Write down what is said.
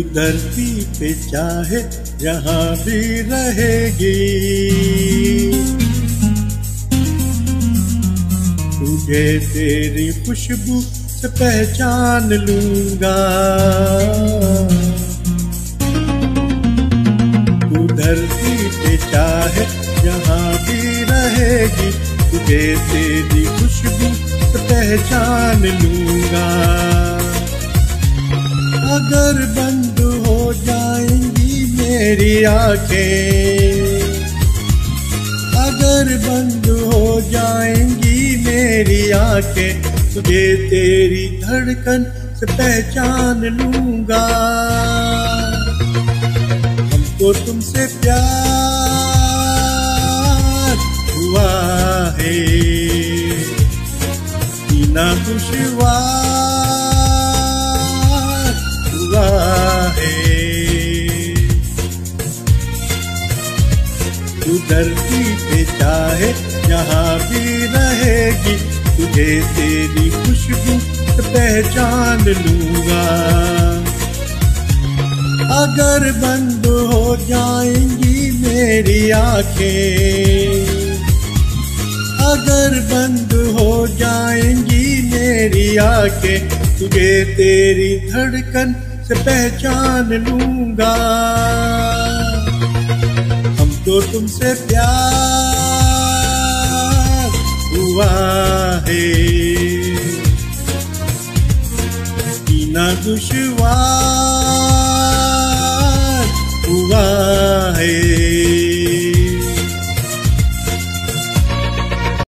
धरती पे चाहे जहाँ भी रहेगी, तुझे तेरी खुशबू से पहचान लूंगा। तू धरती पे चाहे जहाँ भी रहेगी, तुझे तेरी खुशबू से पहचान लूंगा। अगर बंद हो जाएंगी मेरी आंखें, अगर बंद हो जाएंगी मेरी आंखें, तुझे तेरी धड़कन से पहचान लूंगा। हमको तुमसे प्यार हुआ है, जीना दुश्वार हुआ है। तू धरती पे चाहे जहाँ भी रहेगी, तुझे तेरी खुशबू से पहचान लूंगा। अगर बंद हो जाएंगी मेरी आंखें, अगर बंद हो जाएंगी मेरी आंखें, तुझे तेरी धड़कन से पहचान लूंगा। हमको तुमसे प्यार हुआ है, जीना दुश्वार हुआ है।